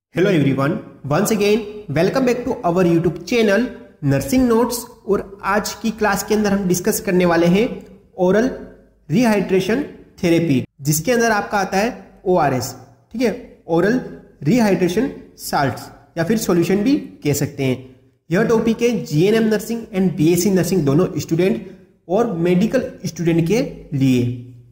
Hello everyone, once again welcome back to our YouTube channel nursing notes. और आज की class के अंदर हम डिस्कस करने वाले हैं ओरल रिहाइड्रेशन थेरेपी, जिसके अंदर आपका आता है ORS। ठीक है, ओरल रिहाइड्रेशन साल्ट्स या फिर सॉल्यूशन भी कह सकते हैं। यह टॉपिक है GNM nursing and BSc nursing दोनों स्टूडेंट और मेडिकल स्टूडेंट के लिए।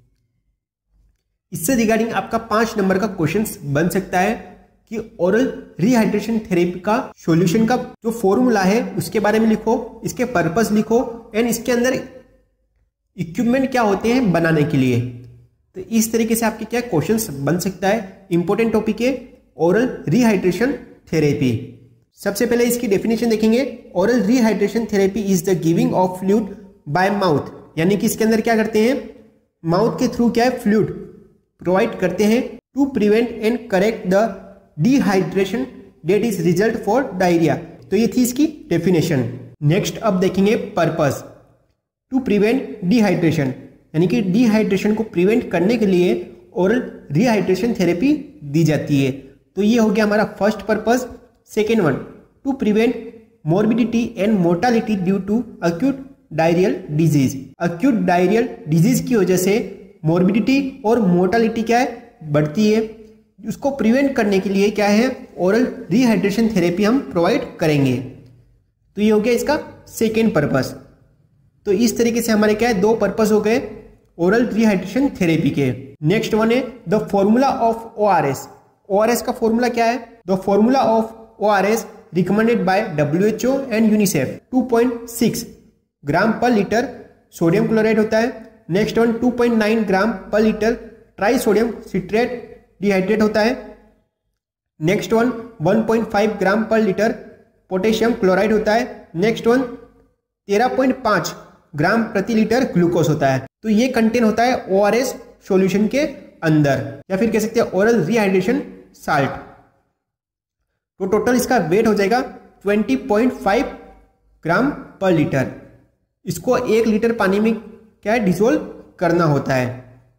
इससे रिगार्डिंग आपका 5 नंबर का क्वेश्चन बन सकता है कि ओरल रिहाइड्रेशन थेरेपी का सॉल्यूशन का जो फॉर्मूला है उसके बारे में लिखो, इसके पर्पस लिखो एंड इसके अंदर इक्विपमेंट क्या होते हैं बनाने के लिए। तो इस तरीके से आपके क्या क्वेश्चंस बन सकता है। इंपॉर्टेंट टॉपिक है ओरल रिहाइड्रेशन थेरेपी। सबसे पहले इसकी डेफिनेशन देखेंगे। Oral rehydration therapy is the giving of fluid by mouth, यानी कि इसके अंदर क्या करते हैं, माउथ के थ्रू क्या है फ्लूइड प्रोवाइड करते हैं to prevent and correct the dehydration that is result for diarrhoea. तो ये थी इसकी डेफिनेशन। नेक्स्ट अब देखेंगे पर्पस। टू प्रिवेंट डिहाइड्रेशन, यानी कि डिहाइड्रेशन को प्रिवेंट करने के लिए ओरल रिहाइड्रेशन थेरेपी दी जाती है। तो ये हो गया हमारा first purpose. Second one, to prevent morbidity and mortality due to acute diarrhoeal disease. Acute diarrhoeal disease की वजह से मोर्बिडिटी और मोर्टालिटी क्या है, बढ़ती है। उसको प्रिवेंट करने के लिए क्या है, ओरल रिहाइड्रेशन थेरेपी हम प्रोवाइड करेंगे। तो ये हो गया इसका सेकेंड पर्पस। तो इस तरीके से हमारे क्या है, 2 पर्पस हो गए ओरल रिहाइड्रेशन थेरेपी के। नेक्स्ट वन है the formula of ORS। ORS का फॉर्मूला क्या है, the formula of ORS recommended by WHO and UNICEF 2.6 gram per litre sodium chloride होता है। Next one 2.9 gram per litre trisodium citrate dihydrate होता है। Next one 1.5 ग्राम per litre potassium chloride होता है। Next one 13.5 ग्राम प्रति litre glucose होता है। तो ये कंटेन होता है ORS सॉल्यूशन के अंदर, या फिर कह सकते हैं ओरल रिहाइड्रेशन साल्ट। तो टोटल इसका वेट हो जाएगा 20.5 ग्राम पर लीटर। इसको 1 लीटर पानी में क्या है, डिसोल्व करना होता है।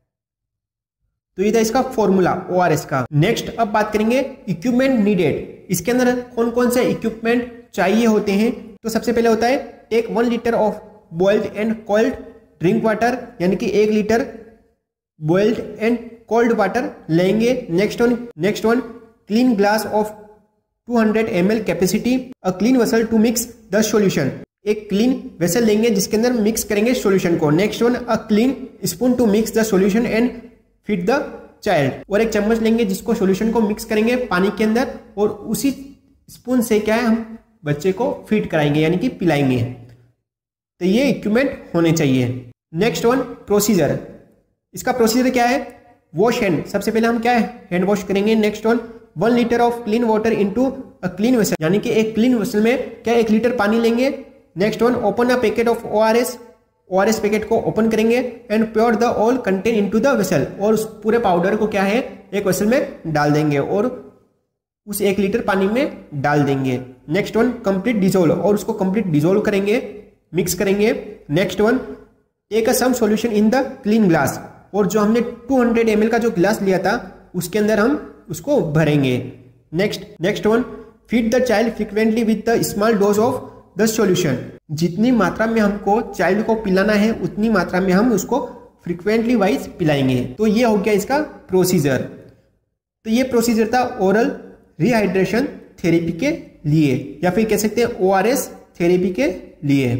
तो ये था इसका फॉर्मूला ORS का। नेक्स्ट अब बात करेंगे इक्विपमेंट नीडेड। इसके अंदर कौन कौन से इक्विपमेंट चाहिए होते हैं। तो सबसे पहले होता है take 1 litre of boiled and cold drink water, यानी कि 1 litre boiled and cold water लेंगे। Next one clean glass of 200 ml capacity, a clean vessel to mix the solution. एक क्लीन वेसल लेंगे जिसके अंदर मिक्स करेंगे सॉल्यूशन को। Next one a clean spoon to mix the solution and feed the child. और एक चम्मच लेंगे जिसको सॉल्यूशन को मिक्स करेंगे पानी के अंदर और उसी स्पून से क्या है हम बच्चे को फीड कराएंगे, यानी कि पिलाएंगे। तो ये इक्विपमेंट होने चाहिए। Next one procedure. इसका प्रोसीजर क्या है, वॉश हैंड। सबसे पहले हम क्या है, हैंड वॉश करेंगे। Next one 1 litre of clean water into a clean vessel, यानी कि एक क्लीन वेसल में क्या 1 लीटर पानी लेंगे। Next one open a packet of ORS packet को ओपन करेंगे and pour the all content into the vessel. और उस पूरे पाउडर को क्या है एक वेसल में डाल देंगे और उस 1 लीटर पानी में डाल देंगे। नेक्स्ट वन कंप्लीट डिजोल्व, और उसको कंप्लीट डिजोल्व करेंगे, मिक्स करेंगे। Next one take a some solution in the clean glass, और जो हमने 200 ml का जो ग्लास लिया था उसके अंदर हम उसको भरेंगे। Next one feed the child frequently with the small dose of the solution. जितनी मात्रा में हमको चाइल्ड को पिलाना है उतनी मात्रा में हम उसको फ्रिक्वेंटली वाइज पिलाएंगे। तो ये हो गया इसका प्रोसीजर। तो ये प्रोसीजर था ओरल रिहाइड्रेशन थेरेपी के लिए, या फिर कह सकते हैं ORS थेरेपी के लिए।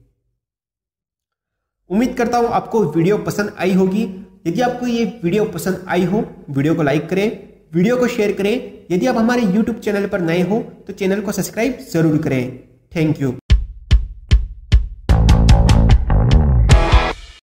उम्मीद करता हूं आपको वीडियो पसंद आई होगी। यदि आपको ये वीडियो पसंद आई हो, वीडियो को लाइक करें, वीडियो को शेयर करें। यदि आप हमारे YouTube चैनल पर नए हो तो चैनल को सब्सक्राइब जरूर करें। Thank you.